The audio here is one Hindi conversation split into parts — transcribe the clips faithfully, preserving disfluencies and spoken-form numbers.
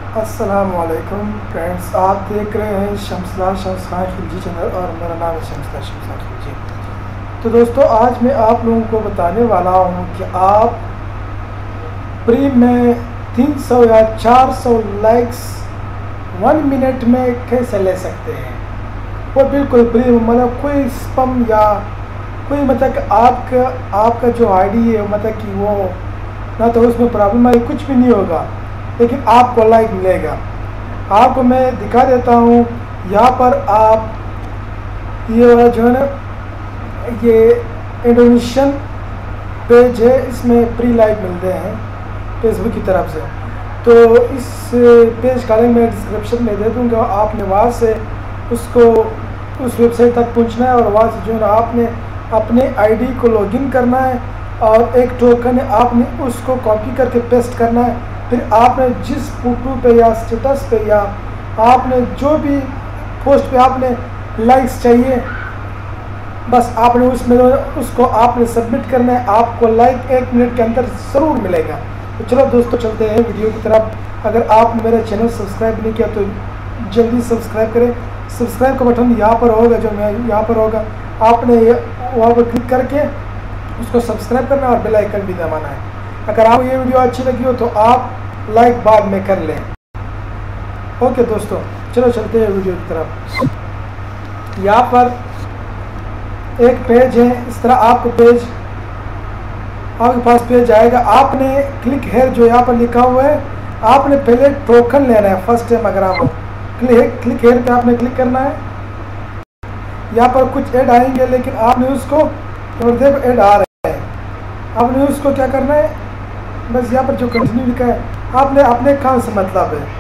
अस्सलामुअलैकुम फ्रेंड्स, आप देख रहे हैं शमसला शमसला खिलजी चैनल और मेरा नाम है शमसला शमसला खिलजी। तो दोस्तों, आज मैं आप लोगों को बताने वाला हूं कि आप प्री में तीन सौ या चार सौ लाइक्स वन मिनट में कैसे ले सकते हैं। वो बिल्कुल प्री, मतलब कोई स्पम या कोई मतलब कि आपका आपका जो आईडी है मतलब कि वो ना तो उसमें प्रॉब्लम आई, कुछ भी नहीं होगा, लेकिन आपको लाइक मिलेगा। आपको मैं दिखा देता हूँ। यहाँ पर आप ये जो है ना, ये इंडोनेशियन पेज है, इसमें प्री लाइक मिलते हैं फेसबुक की तरफ से। तो इस पेज का लिंक मैं डिस्क्रिप्शन में दे दूँगा। आपने वहाँ से उसको उस वेबसाइट तक पहुँचना है और वहाँ से जो है ना आपने अपने आईडी को लॉगिन करना है और एक टोकन है, आपने उसको कॉपी करके पेस्ट करना है। फिर आपने जिस फोटो पे या स्टेटस पे या आपने जो भी पोस्ट पे आपने लाइक्स चाहिए, बस आपने उसमें उसको आपने सबमिट करना है। आपको लाइक एक मिनट के अंदर ज़रूर मिलेगा। तो चलो दोस्तों, चलते हैं वीडियो की तरफ। अगर आपने मेरा चैनल सब्सक्राइब नहीं किया तो जल्दी सब्सक्राइब करें। सब्सक्राइब का बटन यहाँ पर होगा, जो मैं यहाँ पर होगा, आपने वहाँ पर क्लिक करके उसको सब्सक्राइब करना और बेल आइकन भी दबाना है। अगर आपको ये वीडियो अच्छी लगी हो तो आप लाइक बाद में कर लें। ओके दोस्तों, चलो चलते हैं वीडियो की तरफ। यहाँ पर एक पेज है, इस तरह आपको पेज आपके पास पेज आएगा। आपने क्लिक हेयर जो यहाँ पर लिखा हुआ है, आपने पहले टोकन लेना है फर्स्ट टाइम। अगर आप क्लिक क्लिक हेयर पे आपने क्लिक करना है। यहाँ पर कुछ ऐड आएंगे, लेकिन आपने उसको देखो ऐड आ रहा है, आपने उसको क्या करना है, बस यहाँ पर जो कंटिन्यू लिखा है आपने अपने काम से मतलब है।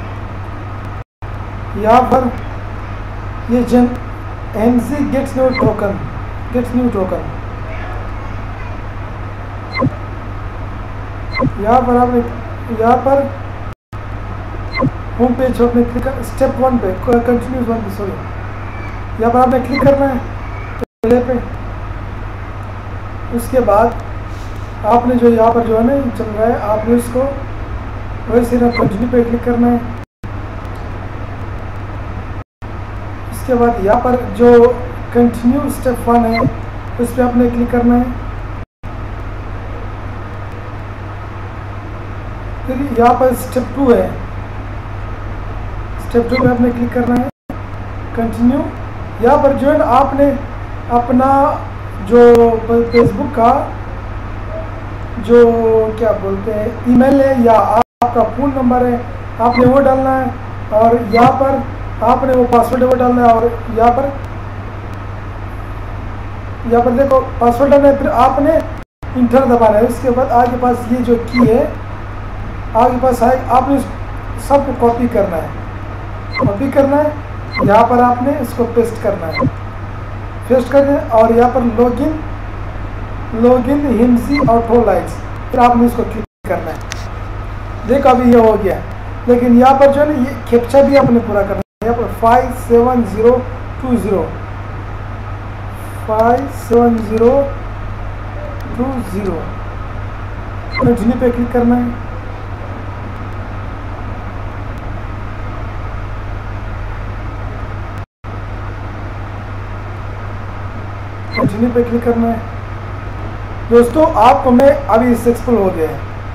यहाँ पर ये जन MG gets new token gets new token यहाँ पर आपने यहाँ पर होम पेज आपने क्लिक कर, स्टेप वन पे कंटिन्यूस वन पे सॉरी यहाँ पर आपने क्लिक करना है पहले पे। उसके बाद आपने जो यहाँ पर जो है ना चल रहा है, आपने उसको वैसे ना कंटिन्यू पे क्लिक करना है। इसके बाद यहाँ पर जो कंटिन्यू स्टेप वन है उस पर आपने क्लिक करना है। फिर यहाँ पर स्टेप टू है, स्टेप टू पे आपने क्लिक करना है, कंटिन्यू। यहाँ पर जो है ना आपने अपना जो फेसबुक का जो क्या बोलते हैं ईमेल है या आपका फ़ोन नंबर है, आपने वो डालना है। और यहाँ पर आपने वो पासवर्ड वो डालना है। और यहाँ पर यहाँ पर देखो पासवर्ड डालना है, फिर आपने इंटर दबाना है। इसके बाद आपके पास ये जो की है आपके पास है, आपने सबको कॉपी करना है कॉपी करना है यहाँ पर आपने इसको पेस्ट करना है पेस्ट करना है और यहाँ पर लॉगिन लॉगिन हिंसी ऑटो लाइक्स, फिर आपने इसको क्लिक करना है। देखो अभी ये हो गया, लेकिन यहाँ पर जो है ना ये कैप्चा भी आपने पूरा करना है। यहाँ पर five seven zero two zero five seven zero two zero continue पे क्लिक करना है। कंटिन्यू पे क्लिक करना है। दोस्तों, आपको मैं अभी सक्सेसफुल हो गया है।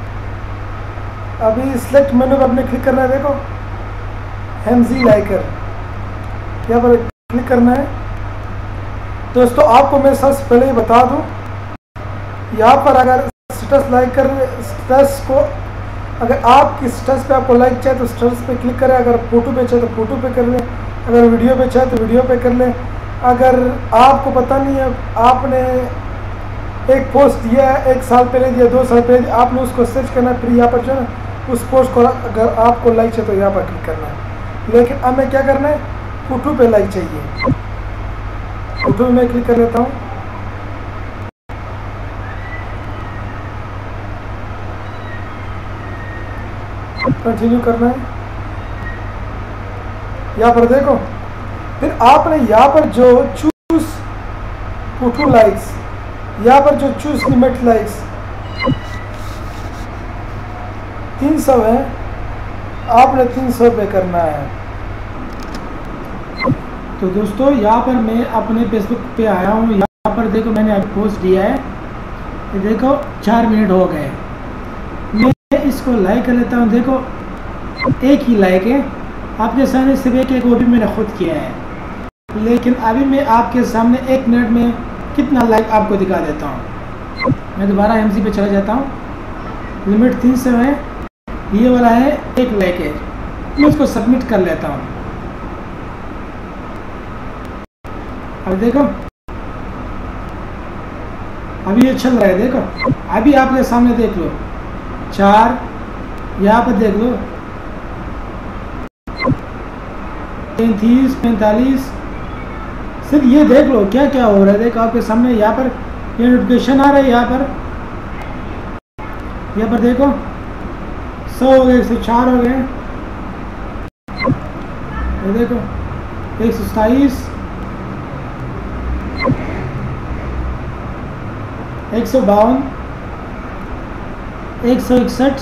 अभी सिलेक्ट मेनू पे अपने क्लिक करना है। देखो एमजी लाइकर यहाँ पर क्लिक करना है। दोस्तों, आपको मैं सबसे पहले ही बता दूं, यहाँ पर अगर स्टेटस लाइक कर स्टेटस को अगर आपकी स्टेटस पे आपको लाइक चाहिए तो स्टेटस पे क्लिक करें। अगर फोटो पे चाहिए तो फोटो पे कर लें। अगर वीडियो पे चाहिए तो वीडियो पे कर लें। अगर आपको पता नहीं है, आपने एक पोस्ट दिया है, एक साल पहले दिया, दो साल पहले दिया, आपने उसको सर्च करना है। फिर यहाँ पर जो है ना उस पोस्ट को अगर आपको लाइक चाहिए तो यहाँ पर क्लिक करना है। लेकिन अब मैं क्या करना है, फोटो पे लाइक चाहिए, फोटो में क्लिक कर लेता हूँ। कंटिन्यू करना है। यहाँ पर देखो, फिर आपने यहाँ पर जो चूज फोटो लाइक्स, यहाँ पर जो चूज लिमिट लाइक्स तीन सौ है, आपने तीन सौ पे करना है। तो दोस्तों यहाँ पर मैं अपने फेसबुक पे आया हूँ। यहाँ पर देखो मैंने अभी पोस्ट दिया है, ये देखो चार मिनट हो गए। मैं इसको लाइक कर लेता हूँ। देखो एक ही लाइक है आपके सामने, सिर्फ एक एक वो भी मैंने खुद किया है। लेकिन अभी मैं आपके सामने एक मिनट में कितना लाइक आपको दिखा देता हूँ। मैं दोबारा एम सी पे चला जाता हूँ। लिमिट तीन सौ है, ये वाला है एक लाइक है। मैं इसको सबमिट कर लेता हूँ। अब देखो अभी ये चल रहा है। देखो अभी आपके सामने देख लो चार, यहाँ पर देख लो पैंतीस पैंतालीस। सिर्फ ये देख लो क्या क्या हो रहा है। देखो आपके सामने यहाँ पर ये नोटिफिकेशन आ रहा है। यहाँ पर यहाँ पर देखो सौ हो गए, एक सौ चार हो गए। ये देखो एक सौ सताईस, एक सौ बावन, एक सौ इकसठ,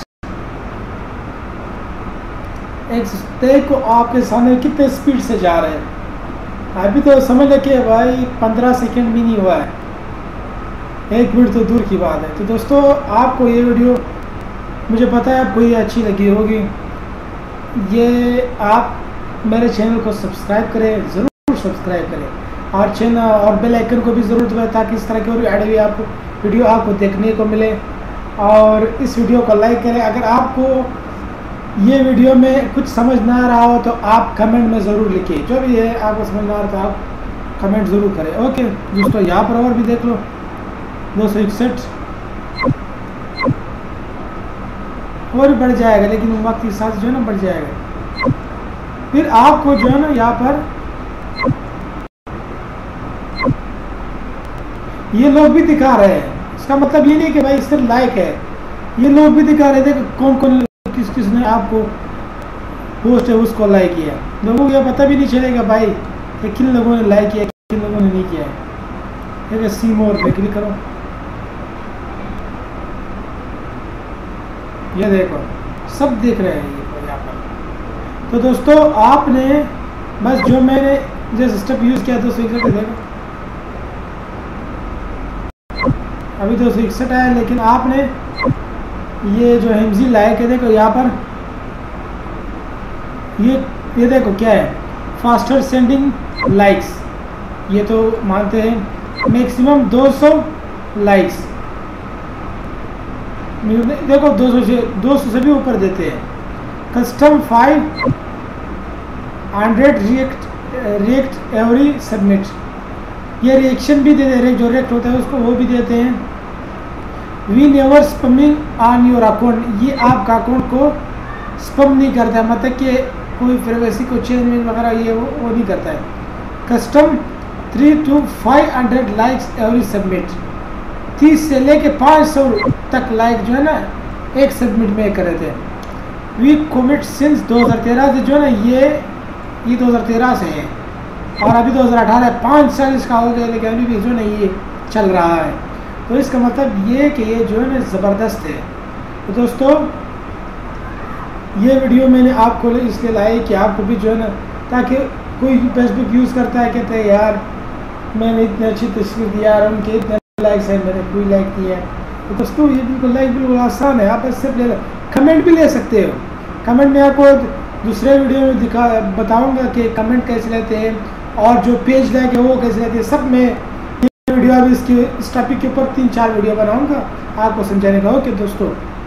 एक सौ तेईस को आपके सामने कितने स्पीड से जा रहे हैं। अभी तो समझ लगे भाई पंद्रह सेकंड भी नहीं हुआ है, एक मिनट तो दूर की बात है। तो दोस्तों आपको ये वीडियो, मुझे पता है आपको ये अच्छी लगी होगी। ये आप मेरे चैनल को सब्सक्राइब करें, ज़रूर सब्सक्राइब करें और चैनल और बेल आइकन को भी ज़रूर दबाएं ताकि इस तरह की और ऐड भी आपको वीडियो आपको देखने को मिले। और इस वीडियो को लाइक करें। अगर आपको ये वीडियो में कुछ समझ ना आ रहा हो तो आप कमेंट में ज़रूर लिखिए। जो भी है आपको समझ ना आ रहा तो आप कमेंट ज़रूर करें। ओके दोस्तों यहाँ पर और भी देख लो दो सौ इकसठ और भी बढ़ जाएगा, लेकिन वक्त के साथ जो है ना बढ़ जाएगा। फिर आपको जो है ना यहाँ पर ये लोग भी दिखा रहे हैं। इसका मतलब ये नहीं कि भाई सिर्फ लाइक है, ये लोग भी दिखा रहे थे कौन कौन किस किसने आपको पोस्ट है उसको लाइक किया। लोगों को यह पता भी नहीं चलेगा भाई कि किन लोगों ने लाइक किया किन लोगों ने नहीं किया है। ठीक सी मोर पे क्लिक करो, ये देखो सब देख रहे हैं ये यहाँ पर। तो दोस्तों आपने बस जो मैंने जैसे स्टेप यूज़ किया दो सौ इकसठ देखो अभी दो सौ इकसठ आया। लेकिन आपने ये जो हिमजी लाइक है देखो यहाँ पर ये ये देखो क्या है, फास्टर सेंडिंग लाइक्स। ये तो मानते हैं मैक्सिमम दो सौ लाइक्स। देखो दो सौ से दो सौ से भी ऊपर देते हैं। Custom five hundred react react every submit, ये रिएक्शन भी देते हैं। जो रिएक्ट होता है उसको वो भी देते हैं। We never spamming on your account, ये आपका अकाउंट को स्पम नहीं करता है, मतलब कि कोई प्राइवेसी को चेंज वगैरह ये वो, वो नहीं करता है। Custom three two five hundred likes every submit, तीस से लेके पाँच सौ तक लाइक जो है ना एक सबमिट में कर रहे थे। वी कमिट सिंस दो हज़ार तेरह से जो है ना ये ये दो हज़ार तेरह से है और अभी दो हज़ार अठारह पाँच साल इसका हो गया, लेकिन अभी भी जो है ना ये चल रहा है। तो इसका मतलब ये कि ये जो है ना ज़बरदस्त है। तो दोस्तों ये वीडियो मैंने आपको इसलिए लाई कि आपको भी जो है ना, ताकि कोई फेसबुक यूज़ करता है कहते हैं यार मैंने इतनी अच्छी तस्वीर दिया और उनके इतने लाइक्स हैं, मैंने कोई लाइक किया है। तो दोस्तों ये बिल्कुल लाइक बिल्कुल आसान है, आप सिर्फ ले लो। कमेंट भी ले सकते हो, कमेंट में आपको दूसरे वीडियो में दिखा बताऊंगा कि कमेंट कैसे लेते हैं और जो पेज लाइक है वो कैसे लेते हैं। सब मैं वीडियो अभी इसके इस टॉपिक के ऊपर तीन चार वीडियो बनाऊंगा आपको समझाने का। ओके दोस्तों।